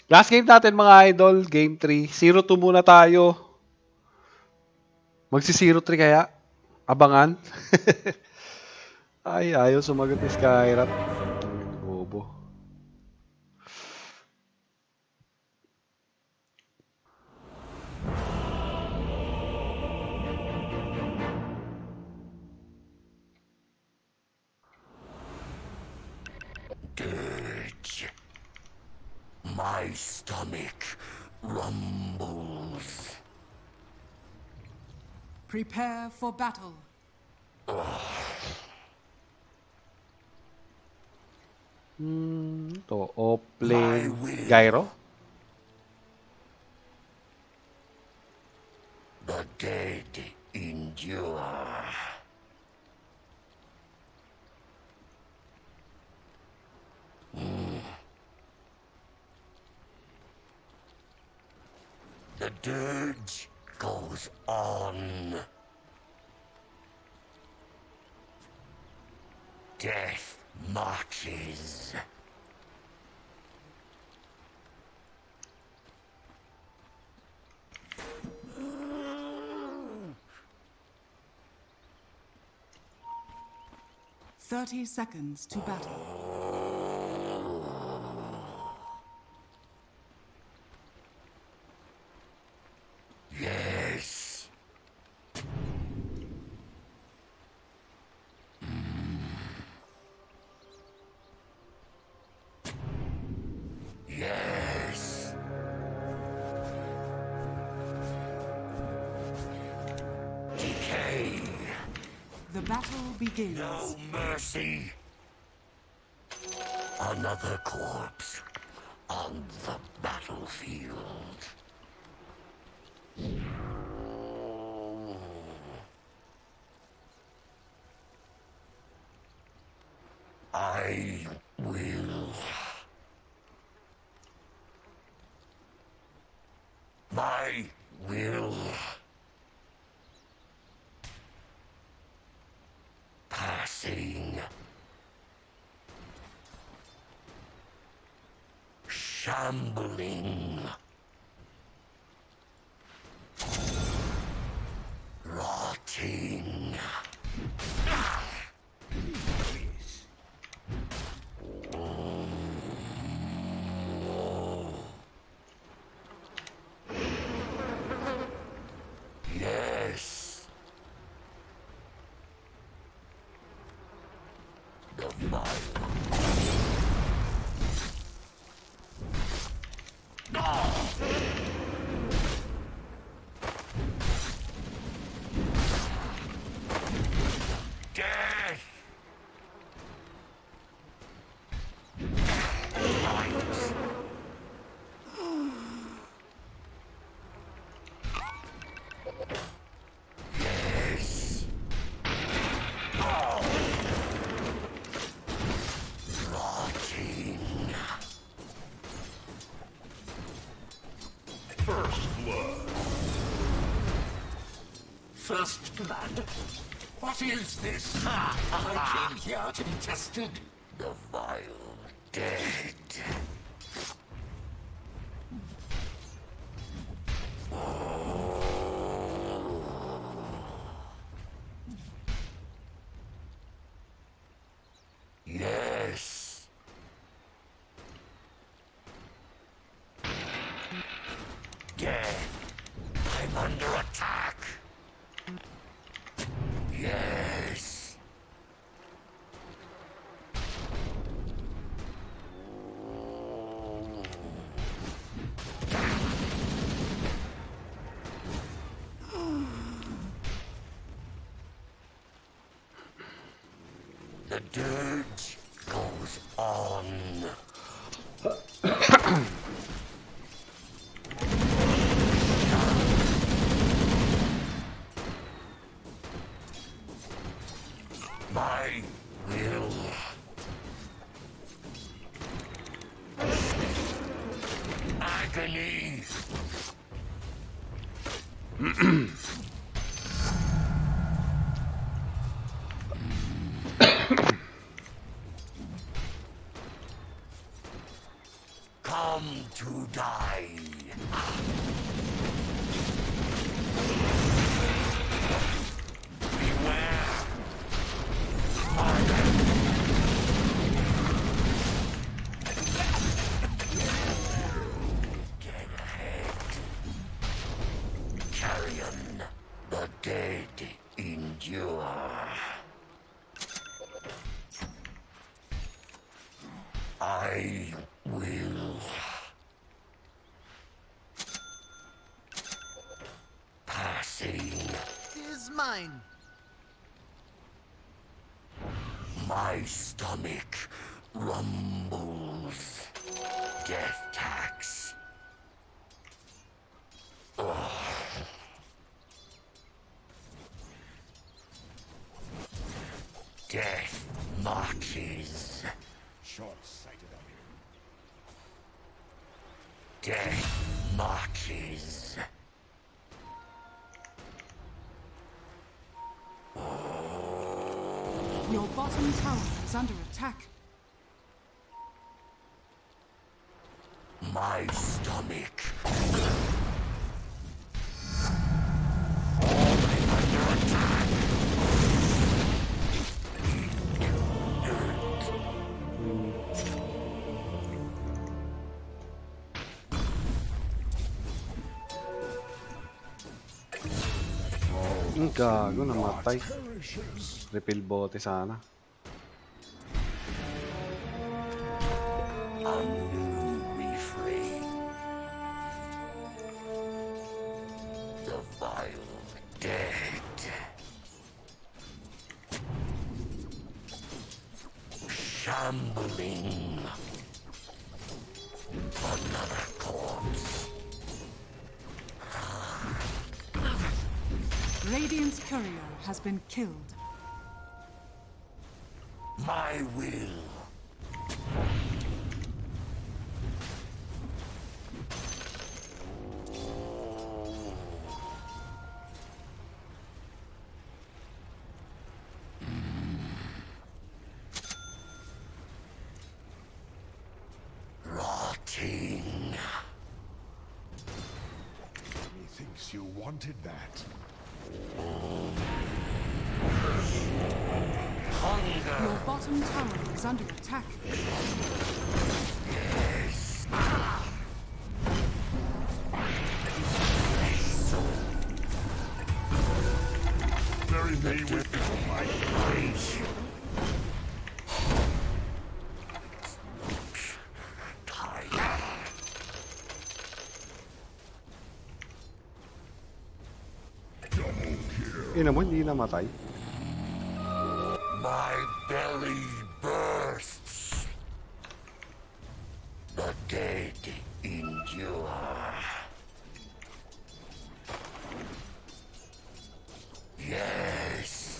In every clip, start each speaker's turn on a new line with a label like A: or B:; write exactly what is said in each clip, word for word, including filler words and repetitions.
A: Last game natin mga idol, game three. zero two muna tayo. Magsi zero three kaya? Abangan. Ay, ayaw sumagot ni Skyrat. Bobo.
B: Dirge. My stomach rumbles.
C: Prepare for battle.
A: Hmm, to Oplane Gyro.
B: The dead endure. Mm. The dirge goes on. Death marches.
C: Thirty seconds to battle.
B: Yes. Yes. Decay.
C: The battle begins.
B: No mercy. Another corpse on the battlefield. I will. My will. Passing. Shambling. Rotting. Yes. The fire. Death. Light. Yes. Rotting.
D: First blood.
B: First blood? What is this? I came here to be tested. The vile dead. Yes. Death. I'm under attack. Yes. The dirge goes on. My will. Agony. come to die. Beware. Get ahead. Carrion, the dead endure. I will. Passing.
D: Is mine.
B: My stomach rumbles. Death tax. Ugh. Death marches.
E: Short-sighted of you.
B: Death marches.
C: Your bottom tower is under attack.
B: My stomach.
A: Ang gago, namatay. Refill bote sana.
B: A new refrain. The vile dead. Shambling. Another corpse.
C: Radiant's courier has been killed.
B: My will. Rotting.
E: Methinks you wanted that.
B: Hunger.
C: Your bottom tower is under attack.
B: Yes.
E: Bury me with
B: My rage. Tired.
A: Ina mo, hindi namatay.
B: My belly bursts. The dead endure. Yes.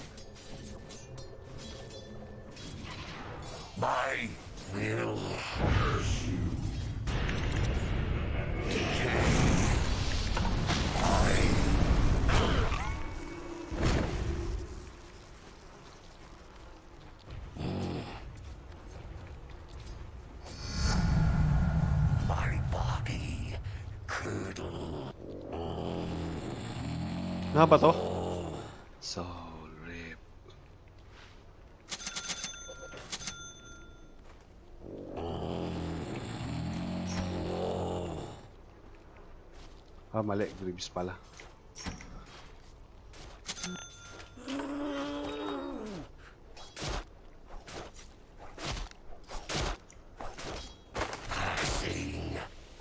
B: My will. Decay. I. My body curdle.
A: Nga ba to? Soul Rip. Ah, mali. Greaves pala.
B: Passing.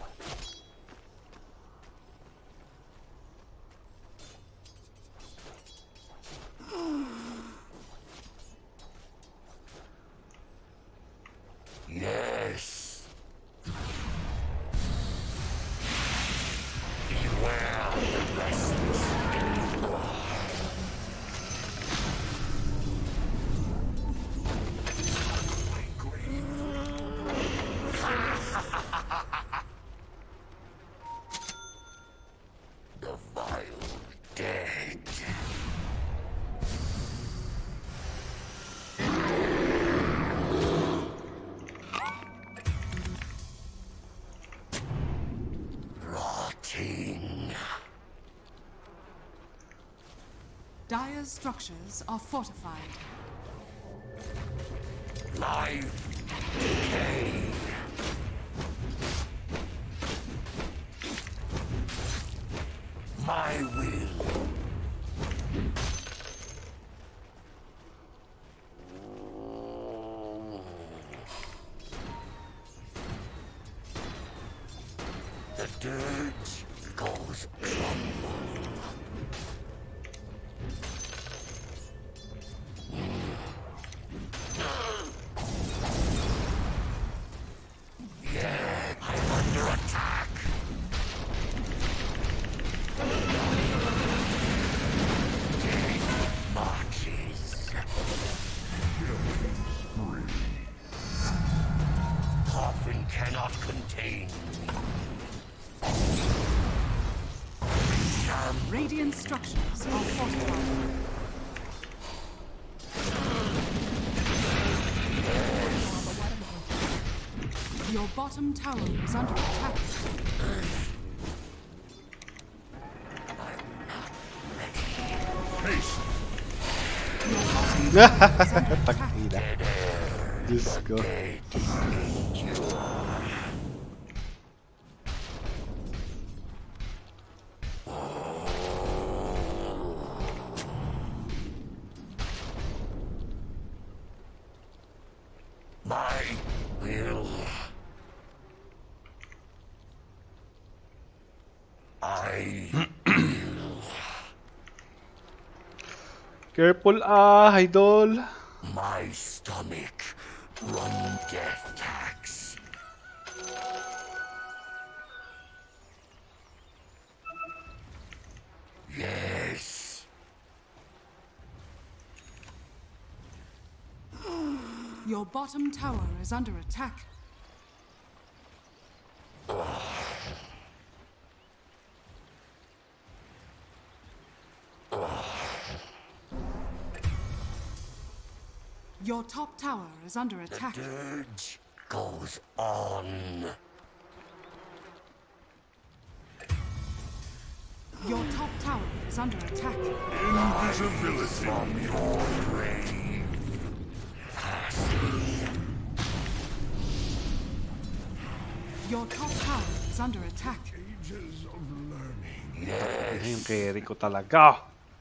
B: Yes. Beware the
C: Dire's structures are fortified.
B: Life, decay. My will. The dirge goes crumble. Yeah, I'm under attack. Death marches. Coffin cannot contain me.
C: Radiant structures are fortified. Your bottom tower is under attack.
E: Haste.
C: Your bottom tower is under attack.
A: Takina. Diyos ko.
B: My will. I will.
A: Careful ah, idol.
B: My stomach run death tax. Yes.
C: Your bottom tower is under attack. Your top tower is under
B: The
C: attack.
B: dirge goes on.
C: Your top tower is under attack.
E: Invisibility.
B: From your grave.
C: Your top tower is under attack.
E: Ages of learning.
A: Ay, yung carry ko talaga.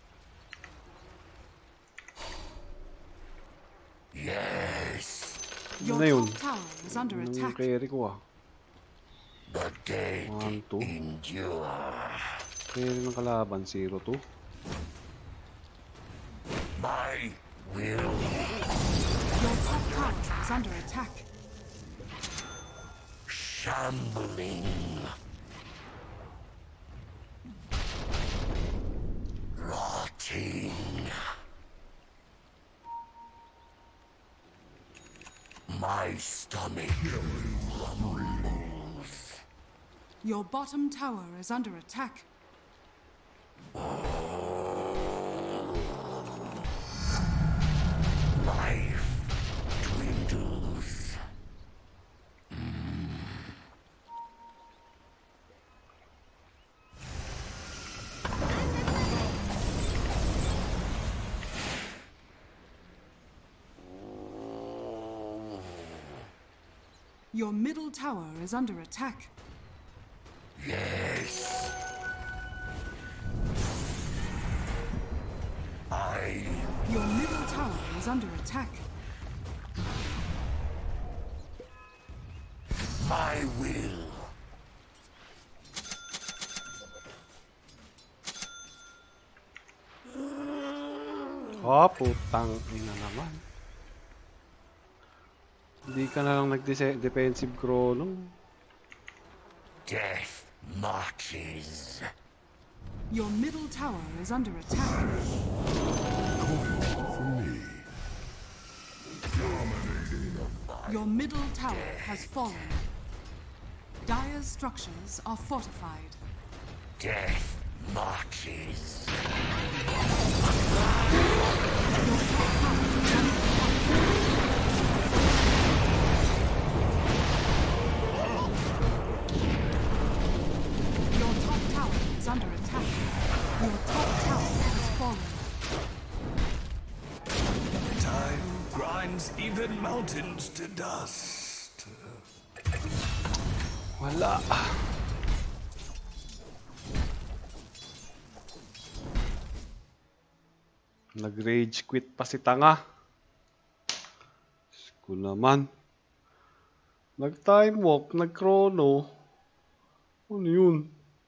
B: Yes.
C: Your
A: Ano yun?
C: top tower is under
A: Ano yung
C: attack.
A: carry ko ah?
B: The dead
A: One, two.
B: endure.
A: Carry ng kalaban, zero two.
B: My will.
C: Your top tower is under attack.
B: Shambling. Rotting. My stomach rumbles.
C: Your bottom tower is under attack.
B: Life dwindles.
C: Your middle tower is under attack.
B: Yes. I
C: Your middle tower is under attack.
B: my will.
A: Oh, putang ina naman. Hindi ka na lang nag-defensive chrono.
B: Death marches.
C: Your middle tower is under attack.
E: For me.
C: Your middle tower has fallen. Dire's structures are fortified.
B: Death marches.
C: Your top tower is under attack. Your top tower has fallen.
E: mountains to dust.
A: Wala. Nag-rage quit pa si tanga. Diyos ko naman. Nag-time walk, nag-chrono. Ano yun?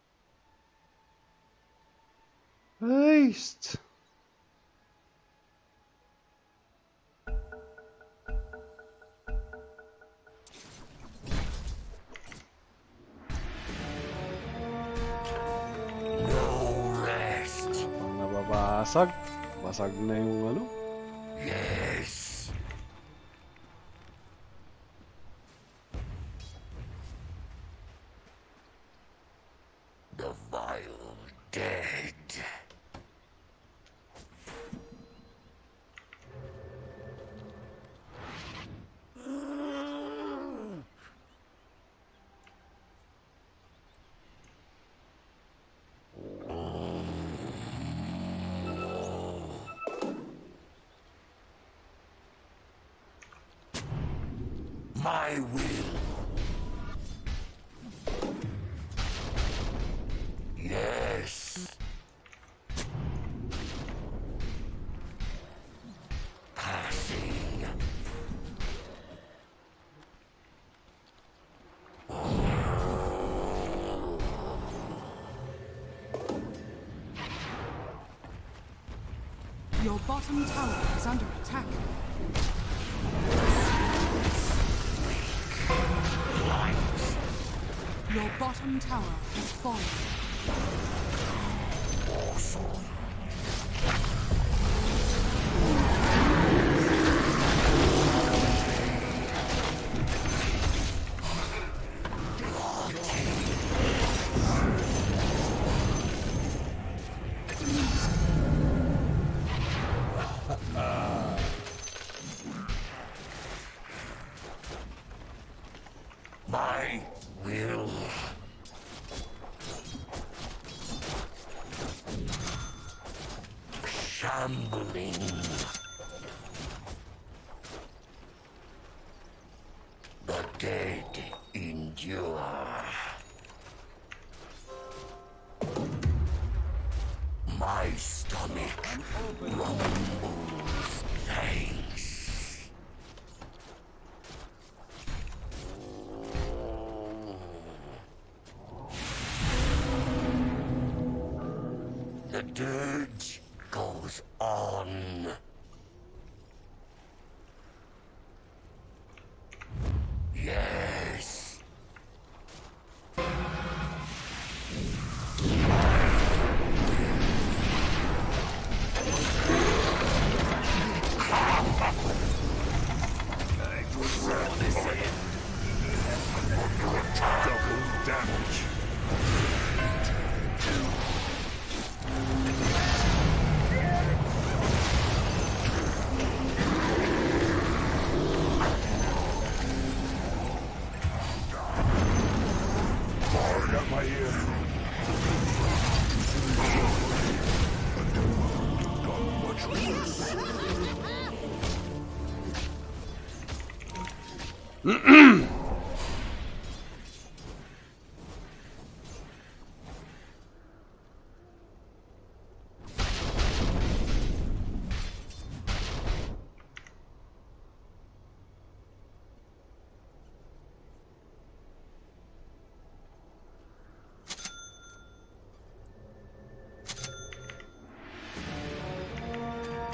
A: Heist. Ang nababasag. Basag na yung ano.
B: Yes. The vile dead. My will. Yes. Passing.
C: Your bottom tower is under attack. Your bottom tower has fallen.
B: My will. Shambling. The dead endure. My stomach rumbles. Thanks. The dirge goes on. Yes.
E: Double damage. Hard at my ear. Done much worse.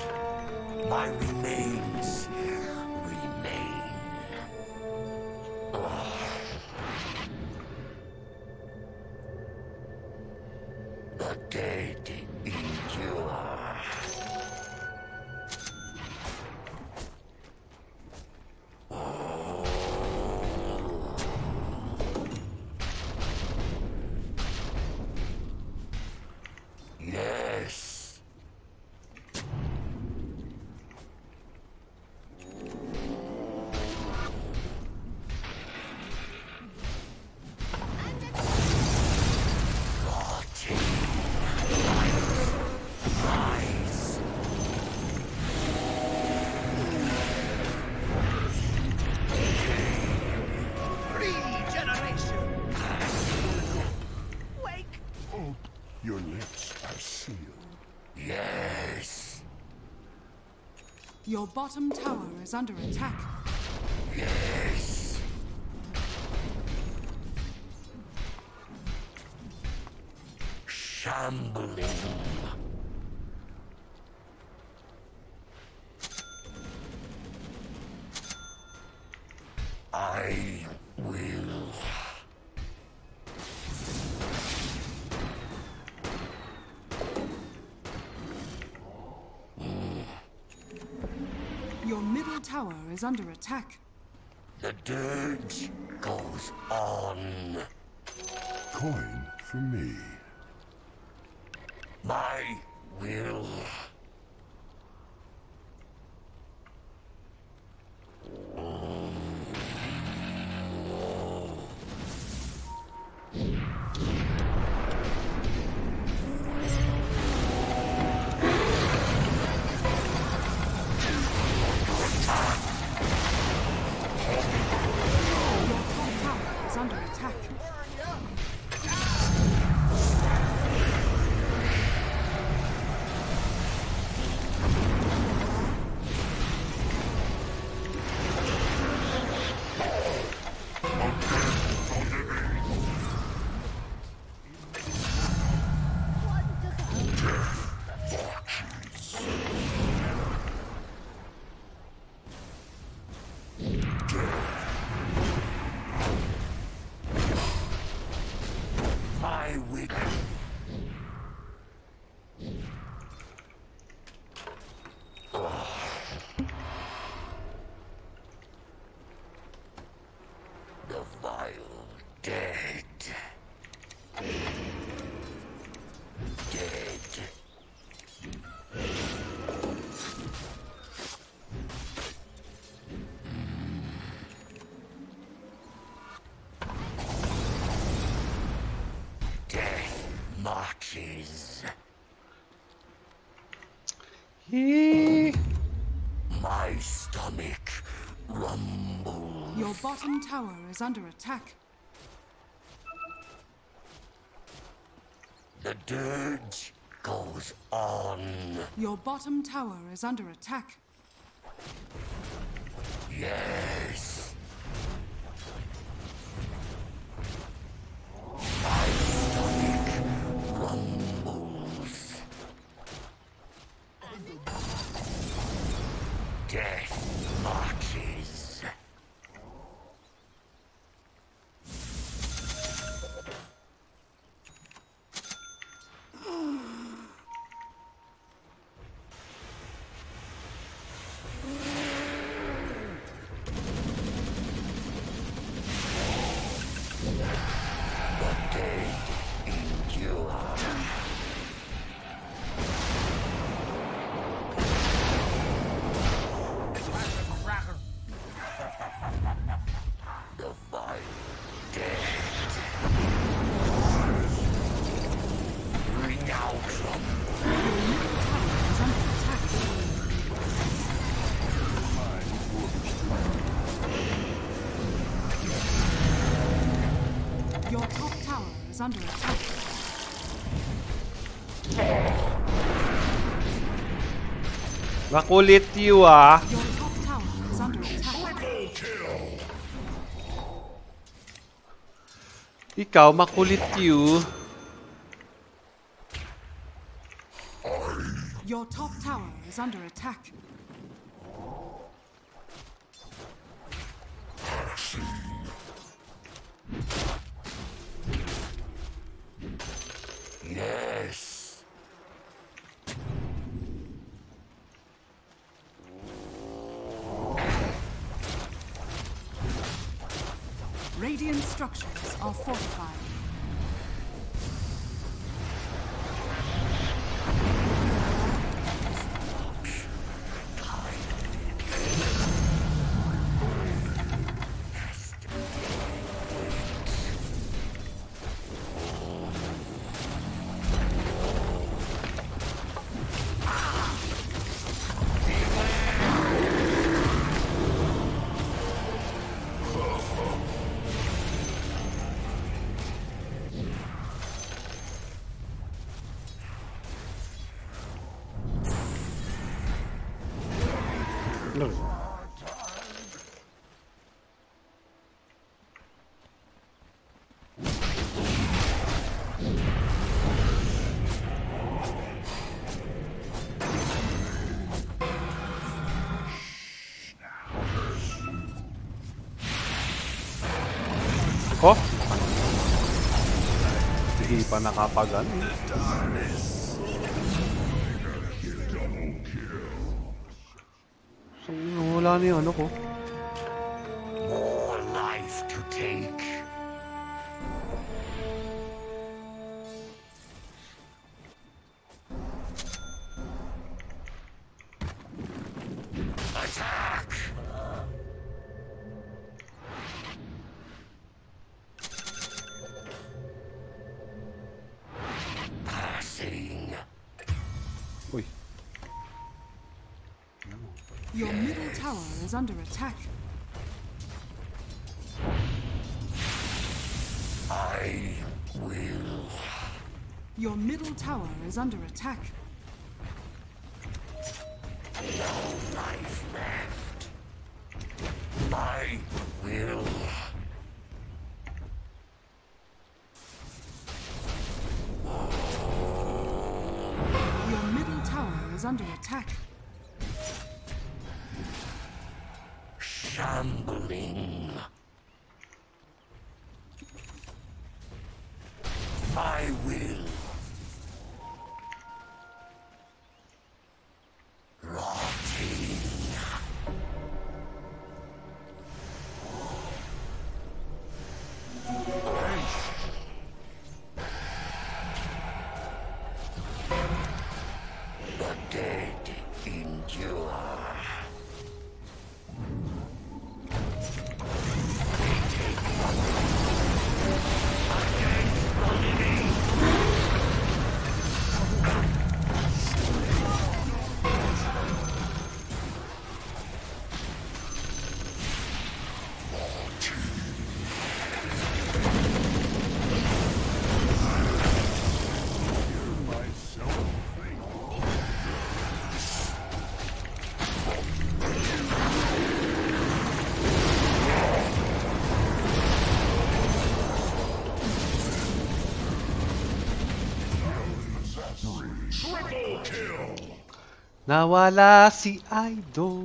B: My remains remain.
E: Your lips are sealed.
B: Yes.
C: Your bottom tower is under attack.
B: Yes. Shambling. I will.
C: Your middle tower is under attack.
B: The dirge goes on.
E: Coin for me.
B: My will.
C: Your top tower is under attack.
B: My will. The vile dead. Dead. Death marches.
A: Yee.
B: My stomach rumbles.
C: Your bottom tower is under attack.
B: The dirge goes on.
C: Your bottom tower is under attack.
B: Yes. My stomach rumbles. Death marches. The dead endure. The vile dead. Ring out from
C: Is under attack. Your top tower is under attack.
A: Makulit you ah.
C: Your top tower is under attack.
A: Ikaw, makulit you.
C: Your top tower is under attack.
B: yes.
C: Radiant structures are fortified.
A: Ko? Hindi pa nakapagan. So, wala na yung ano ko.
B: More life to take. Attack! Passing.
A: Uy.
C: Your middle tower is under attack.
B: I will.
C: Your middle tower is under attack.
B: No life left. I will.
C: Your middle tower is under attack.
B: Shambling. I will. Rotting. The dead endure.
A: Nawala si Idol.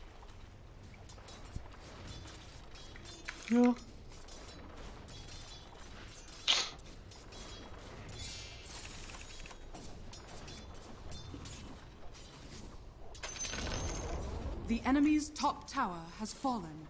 A: Yeah.
C: The enemy's top tower has fallen.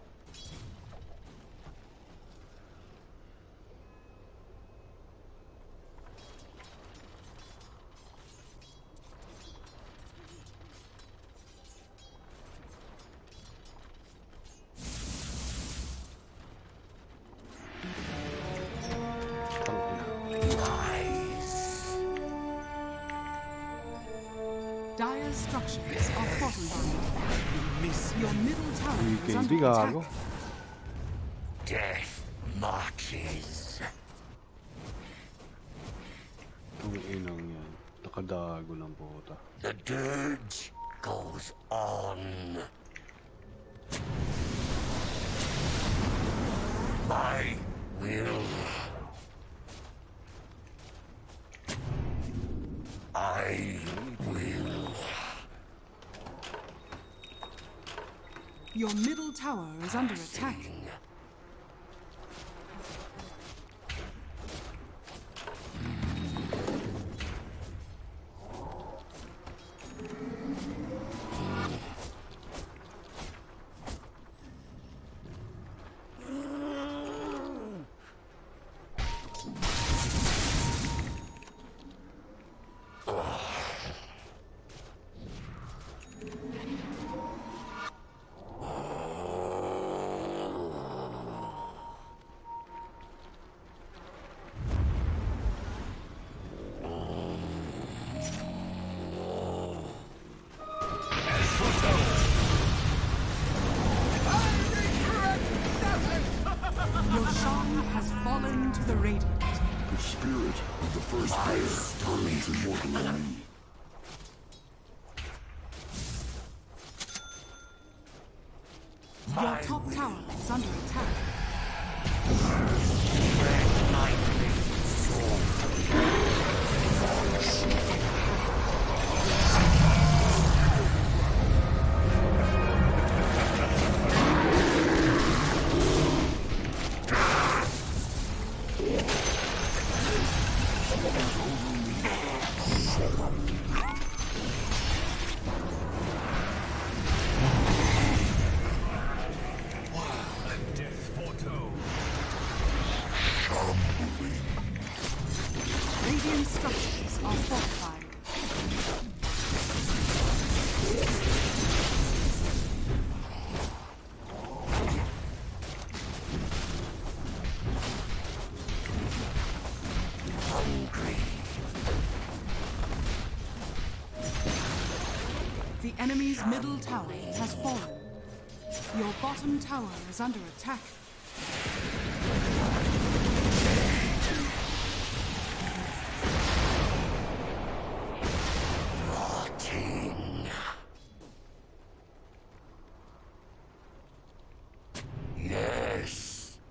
C: Dire's structures are fortified. Your middle tower is
A: Hindi
C: under
A: gago.
C: attack.
B: Death marches.
A: Ang inang yan. Nakadago ng puta.
B: The dirge goes on. My will. I will.
C: Your middle tower is under attack. Your shine has fallen to the Radiant.
E: The spirit of the first bear burns immortal in me.
C: Your top tower is under attack. Radiant structures are fortified. The enemy's middle tower has fallen. Your bottom tower is under attack.
B: Rotting. Yes.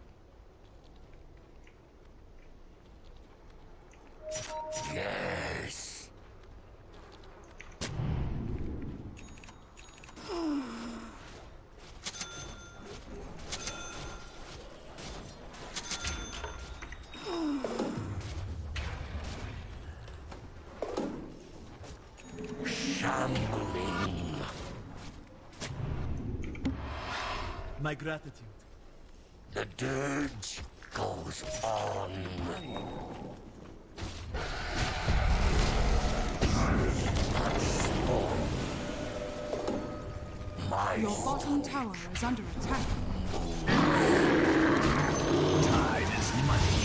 B: Yes. Shambling.
D: My gratitude.
B: The dirge goes on. My
C: Your bottom tower is under attack.
B: time is money.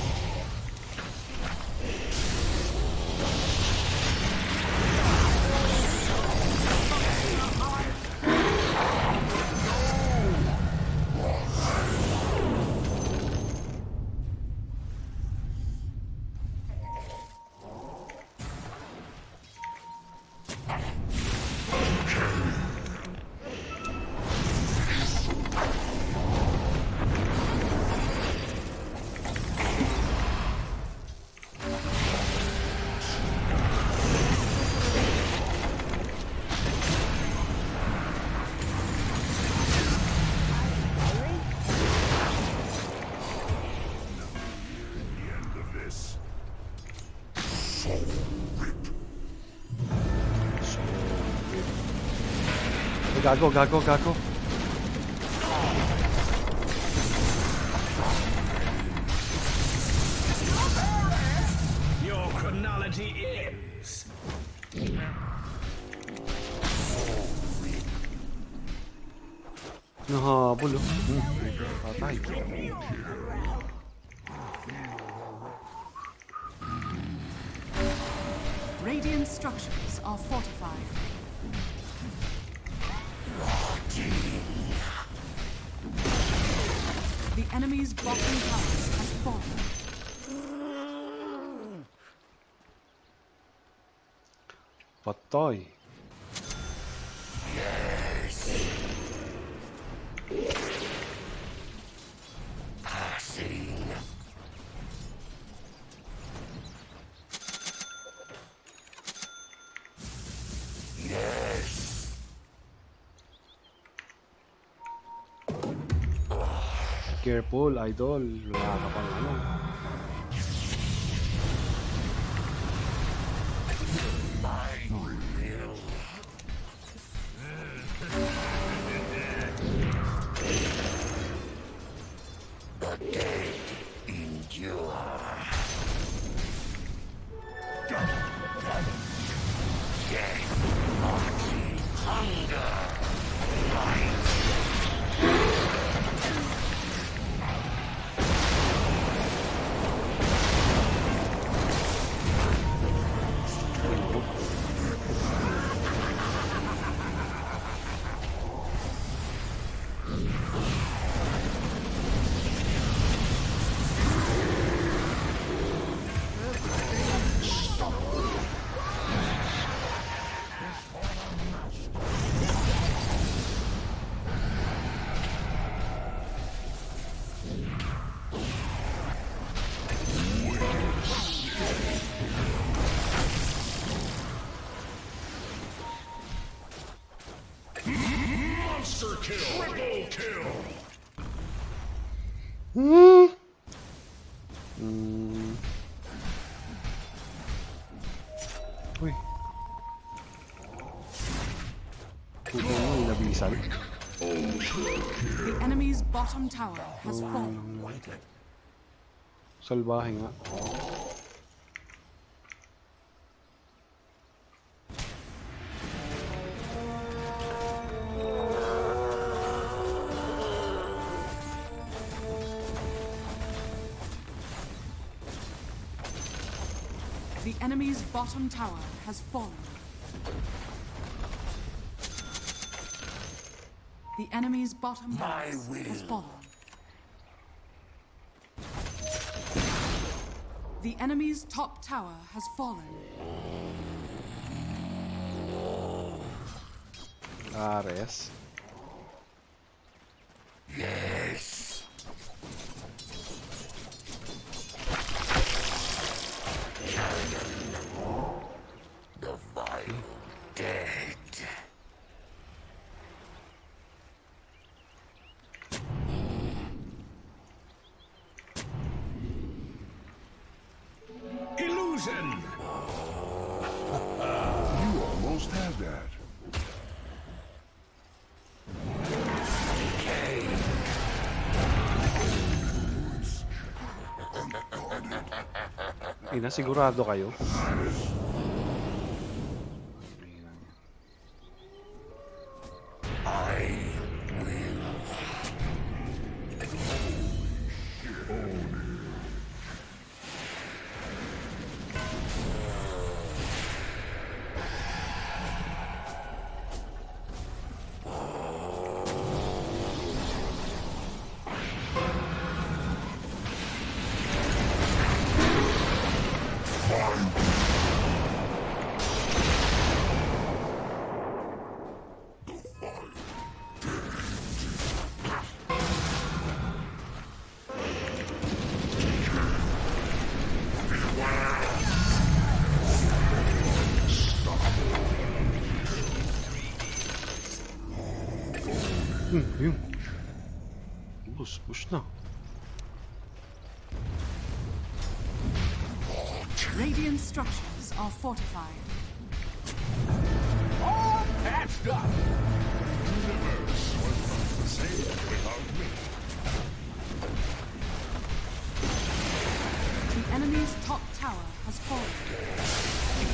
A: Gago, gago, gago.
F: Your chronology ends.
A: Nahabol oh. Hmm, patay.
C: Radiant structures are fortified. The enemy's bottom tower has fallen.
A: Patay.
B: Passing. Yes.
A: Careful, idol. Wala ka pang ano.
B: My will. The dead endure. Death, marching, hunger, light.
F: Monster kill. Triple kill.
A: Hmm. Hmm. Uy. Puto mo, inabisan.
C: The enemy's bottom tower has fallen.
A: Salbahe nga.
C: The enemy's bottom tower has fallen. The enemy's bottom barracks has fallen. The enemy's top tower has fallen.
A: Ares.
B: Yes. The vile dead.
F: Illusion!
E: You almost had that.
A: Ay, nasigurado kayo?
B: I will.
A: Hmm, yun. Push, push na.
C: Radiant structures are fortified.
F: All patched up! Universe was not the same without me.
C: The enemy's top tower has fallen.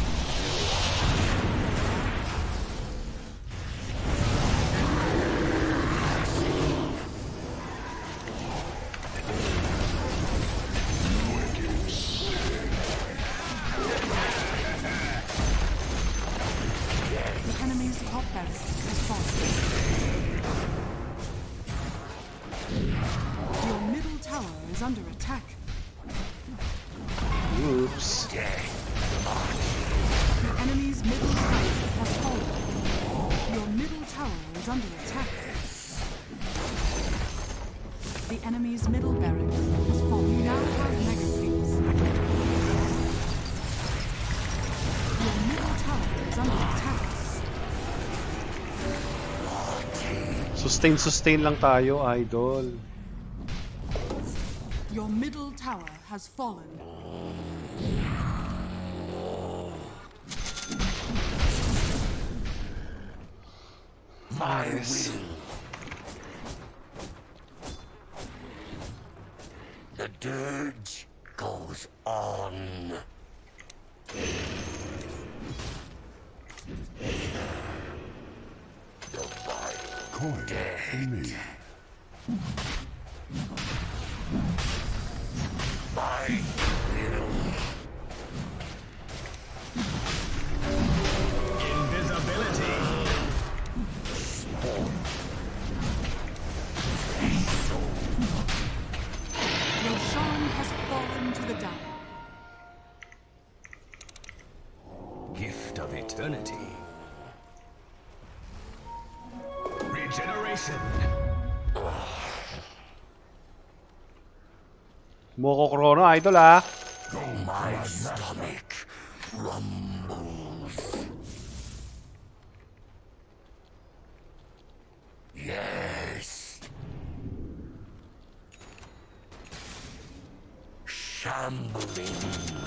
C: The enemy's top barracks has fallen. Your middle tower is under attack.
A: Oops.
C: The enemy's middle tower has fallen. Your middle tower is under attack. The enemy's middle barracks has fallen. You now have mega creeps. Your middle tower is under attack.
A: Sustain, sustain lang tayo, idol.
C: Your middle tower has fallen.
B: My will. The dirge goes on. The vile
E: Coin for me.
B: my will.
F: Invisibility!
C: Roshan has fallen to the dire.
F: Gift of eternity. Regeneration!
A: Moko Chrono, idol ah.
B: My stomach rumbles. Yes. shambling.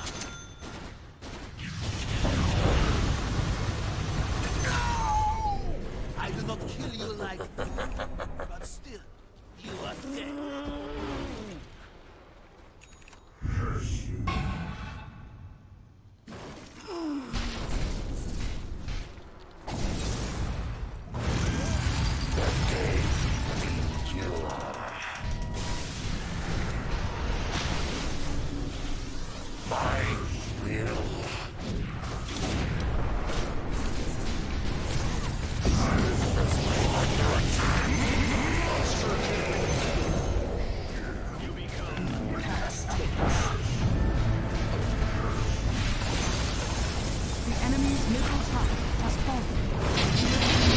D: I do not kill you like but still, you are dead.
B: My will.
C: The enemy's middle tower has fallen.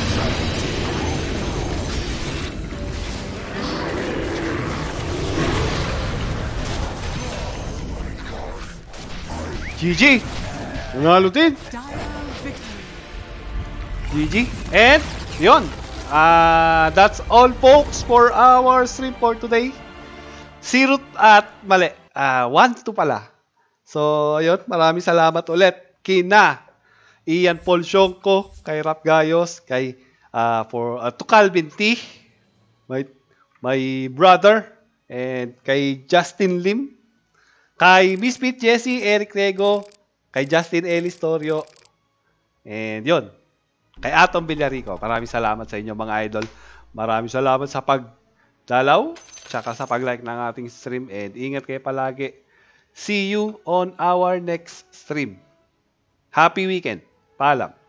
A: G G! Nanalo din!
C: Dire victory.
A: G G. And, yun. Ah, that's all folks for our stream for today. Zero at mali. Ah, one to pala. So, ayun. Maraming salamat ulit kina Ian Paul Sionco, kay Rap Gayos, kay ah, for uh, to Calvin T, my my brother, and kay Justin Lim, kay Misfit Jesse, Eric Rego, kay Justin Ellis Torio, and yun, kay Atom Villarico. Maraming salamat sa inyo mga idol. Maraming salamat sa pagdalaw, tsaka sa pag-like ng ating stream, and ingat kayo palagi. See you on our next stream. Happy weekend. Paalam.